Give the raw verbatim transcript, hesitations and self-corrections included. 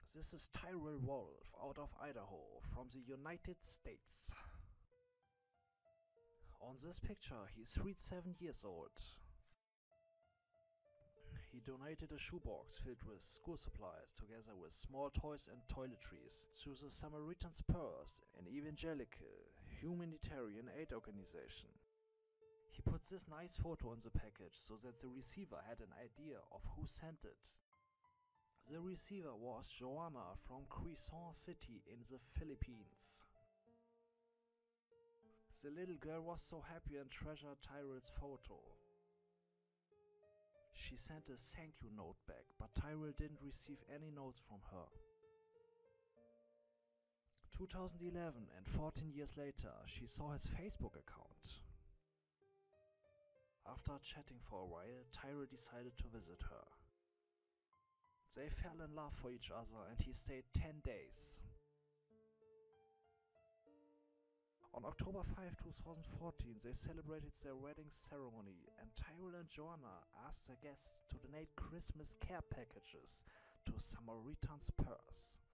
This is Tyrell Wolf out of Idaho from the United States. On this picture he's thirty-seven years old. He donated a shoebox filled with school supplies together with small toys and toiletries to the Samaritan's Purse, an evangelical, humanitarian aid organization. He put this nice photo in the package so that the receiver had an idea of who sent it. The receiver was Joanna from Quezon City in the Philippines. The little girl was so happy and treasured Tyrell's photo. She sent a thank you note back, but Tyrell didn't receive any notes from her. two thousand eleven, and fourteen years later, she saw his Facebook account. After chatting for a while, Tyrell decided to visit her. They fell in love for each other and he stayed ten days. On October fifth, two thousand fourteen, they celebrated their wedding ceremony and Tyrell and Joanna asked their guests to donate Christmas care packages to Samaritan's Purse.